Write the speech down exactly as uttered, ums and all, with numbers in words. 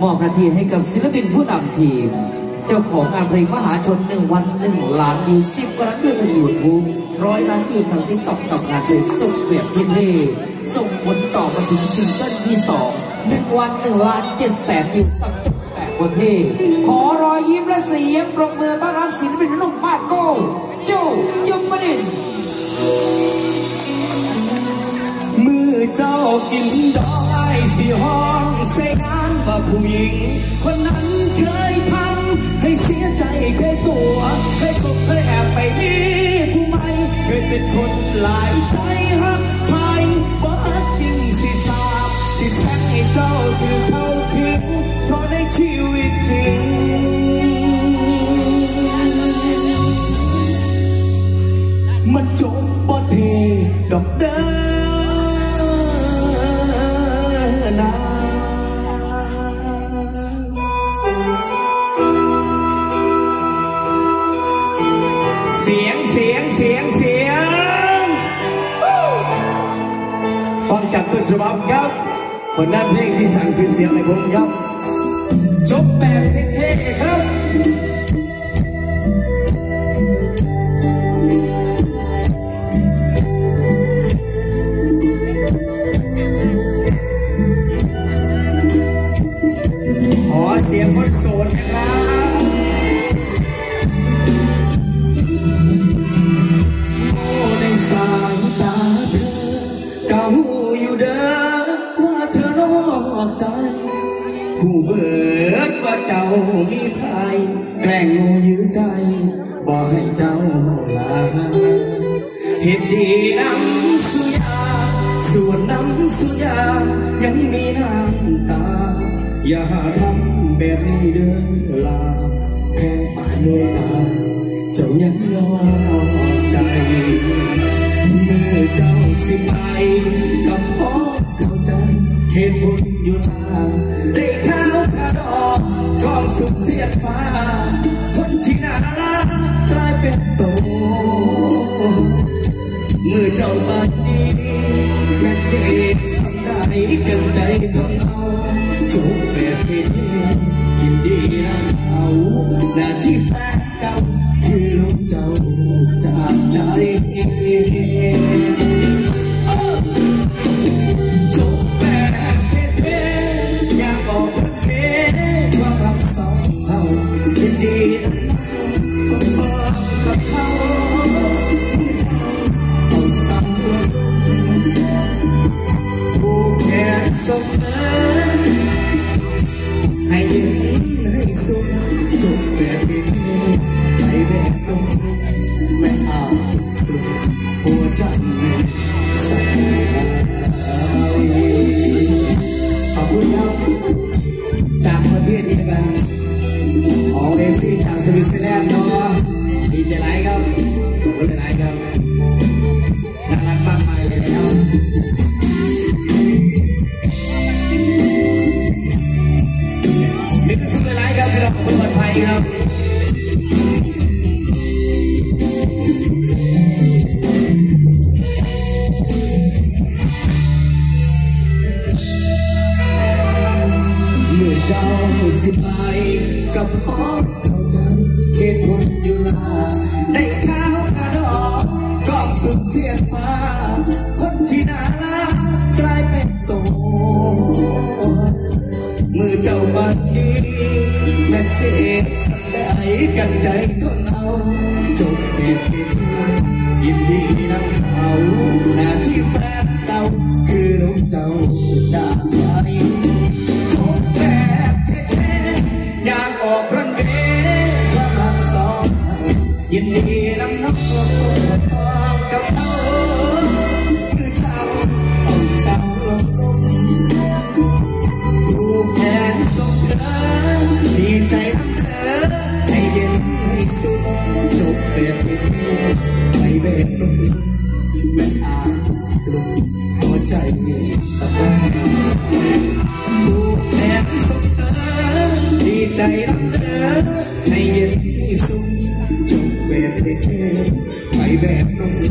มอบหน้าที่ให้กับศิลปินผู้นำทีมเจ้าของงานเพลงมหาชนหนึ่งวันหนึ่งล้านวิวสิบกว่าล้านวิวทางยูทูบร้อยล้านวิวทางติ๊กต็อกกับงานเพลงจบแบบเท่ๆส่งผลต่อมาถึงซิงเกิลที่สองหนึ่งวันหนึ่งล้านเจ็ดแสนวิวตั้งจบแบบประเทศขอรอยยิ้มและเสียงปรบมือต้อนรับศิลปินหนุ่มมาโก้โจยมนินทร์มือเจ้ากินดอกไอสีห้องใส่งานว่าผู้หญิงคนนั้นเคยทำให้เสียใจเคยตัวเคยตกเคยแอบไปมีผู้ใหม่เคยเป็นคนหลายใจหักใครบ่ฮักจริงสิสาบสิแสงให้เจ้าถือเขาทิ้งเพราะในชีวิตจริงมันจบบ่เทดอกเด้อเสียงเสียงเสียงเสียงฟังจากต้นฉบับครับผลงานเพลงที่สั่งซื้อเสียงในผมครับจบแบบเท่ๆครับขอเสียงคนโสดนะครับสายตาเธอเก่าอยู่เด้อว่าเธอนอกใจผู้เบิดว่าเจ้ามีใครแกล้งงูยื้อใจบอกให้เจ้าลาเหตุดีน้ำสุยาส่วนน้ำสุยายังมีน้ำตาอย่าทำแบบนี้เด้อลาแค่ปานด้วยตาเจ้ายังยอมใจเมื่อเจ้าสิไปกับพ่อเข้าใจเหตุผลอยู่ทางได้ข้าวขาดอกกองสุขเสียดฟ้าคนที่น่ารักกลายเป็นโตเมื่อเจ้าบัดนี้แม่เจ็บสังได้เกินใจทนเอาจบแบบเท่ๆยินดีนะเอาหน้าที่แฟนเก่าคือลูกเจ้าจากใจจบแบบเท่ๆอยากบอกคนเท่ว่ารักสองเรายินดีนะบอกกับเขาเอาซ้ำผู้แค่สมเด็จให้ยืนให้สุดจบแบบเท่ๆไปแบบตรงไม่อาจกลัวหัวใจสั่นขอบคุณครับจากประเทศนี้กันของเอฟซีจากสวิตเซอร์แลนด์เนาะดีใจหลายครับขอบคุณหลายครับน่ารักมากมายเลยนะครับมิตรสุดหลายครับที่เราขอบคุณคนไทยครับเจ้าสิไปกับพ่อเข้าใจเหตุผลอยู่ลาได้ข้าวขาดอกกองสุดเสียฟ้าคนที่น่ารักกลายเป็นโตมือเจ้าบัดนี้แม่เจ็บสักได้กันใจทนเอาจบเพียงยินดีนำเขาหน้าที่แฟนเก่าคือลูกเจ้าจากไปอยากออกรังเกว่ารักสองยินดีนำน้องกับเขาคือเจ้าต้องสาวลงผู้แทนส่งเธอดีใจทั้งเธอให้เย็นให้สุดจบแบบเท่ๆไม่แบบลงไม่อาจกลุ่มหัวใจสบายผู้แทนส่งเธอดีใจรักเธอให้เย็นที่สุดจบแบบเท่ๆไปแบบลง